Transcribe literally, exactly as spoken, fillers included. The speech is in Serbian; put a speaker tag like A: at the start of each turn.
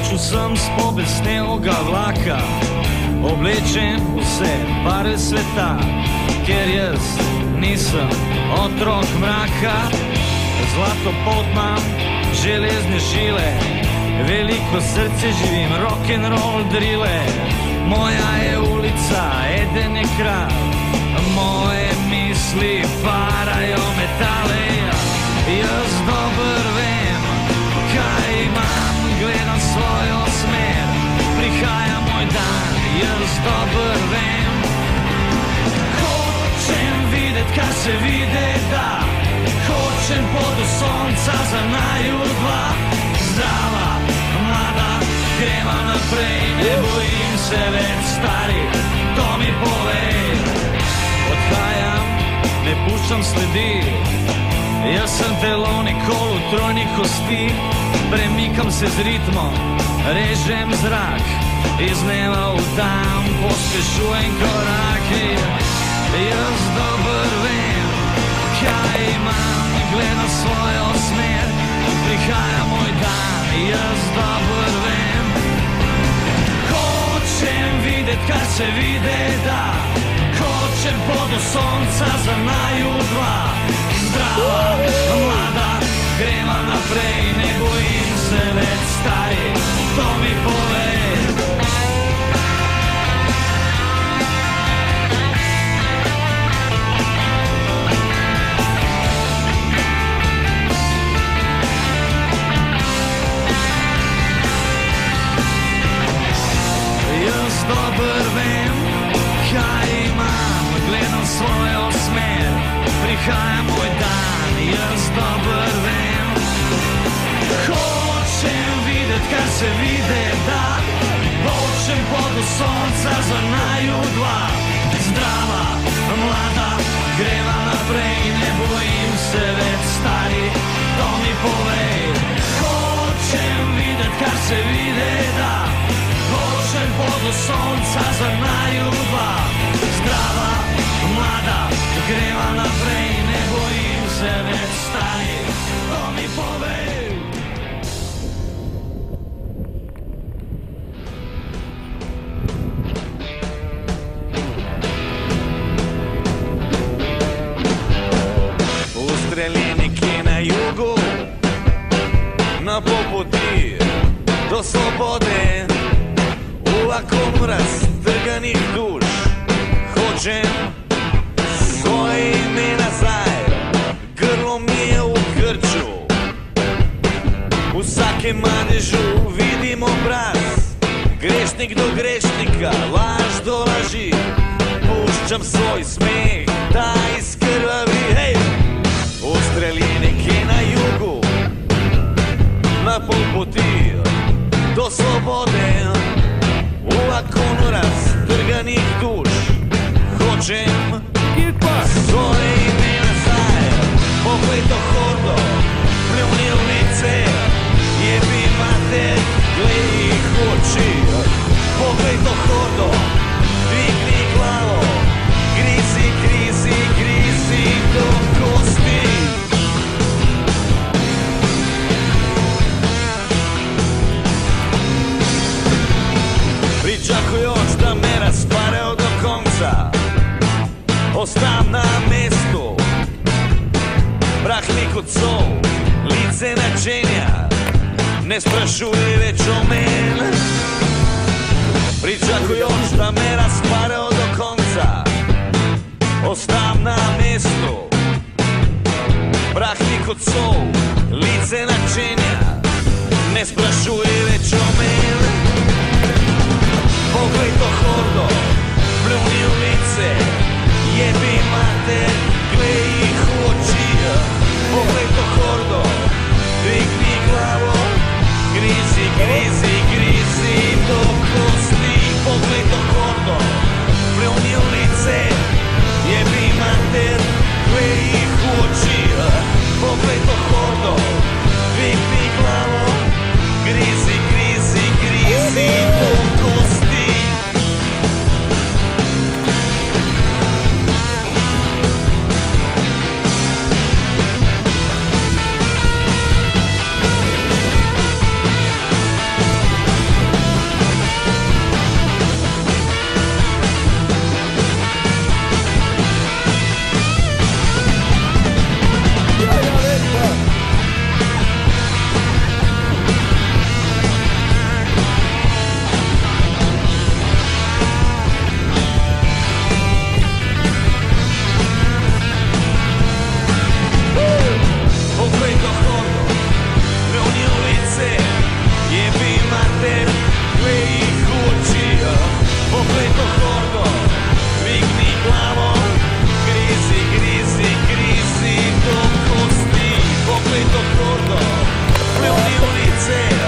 A: Došel sem s pobesnelega vlaka, oblečen vse pare sveta, ker jaz nisem otrok mraka. Zlato pot imam, železne žile, veliko srce, živim rock'n'roll drile. Moja je ulica, eden je kralj, moje misli parajo metale. Jaz dober vem, kaj imam, gledam svojo smer, prihaja moj dan, jaz dober vem. Hočem videt, kar se vide da, hočem pot do sonca za naju dva. Zdrava, mlada, greva naprej, ne bojim se več stari, to mi povej. Odhajam, ne puščam sledi, jaz sem telo nikoli v trojni kosti. Premikam se z ritmom, režem zrak, iz dneva v dan pospešujem korake. Jaz dober vem, kaj imam, gledam svojo smer, prihaja moj dan, jaz dober vem. Hočem videt, kar se vide da, hočem pot do sonca za naju dva. Zdrava, mlada, greva naprej, ne bojim se več stari, to mi povej. Jaz dober vem, kaj imam, gledam svojo smer, prihaja moj dan, jaz dober vem. Hočem videt, kar se vide da, hočem pot do sonca za naju dva. Zdrava, mlada, greva naprej, ne bojim se več stari, to mi povej. Hočem videt, kar se vide da, hočem pot do sonca za naju dva. Zdrava, mlada, greva naprej, ne bojim se več stari, to mi povej. Ustreljeni kje na jugu, na pol poti do svobode, v vakuum raztrganih duš. Hočem svoje ime nazaj, grlo mi je v krču, v vsakem madežu vidim obraz, grešnik do grešnika, laž do laži. Puščam svoj smeh, da izkrvavi, hej! Ustreljeni kje na jugu, na pol poti do svobode, v vakuum raztrganih duš. Hočem svoje ime nazaj, poglej to hordo, pljuni v lice, jebi mater, glej jih v oči. Poglej to hordo, dvigni glavo, grizi, grizi, grizi do kosti. Pričakujoč, da me razparejo do konca, ostam na mestu, prah mi kot sol, lice načenja, ne sprašuj več o men. Pričakujoč, da me razparejo do konca, ostam na mestu, prah mi kot sol, lice načenja, ne sprašuj več o men. Poglej to hordo, pljuni v lice, jebi mater, glej jih v oči. Poglej to hordo, dvigni glavo, grizi, grizi, grizi do kosti. Poglej to hordo, pljuni v lice, jebi mater, glej jih v oči. Poglej to hordo, dvigni glavo, grizi, grizi, grizi do kosti. mater, glej jih v oči, poglej to hordo, dvigni glavo, grizi, grizi, grizi do kosti, poglej to hordo, pljuni ulice.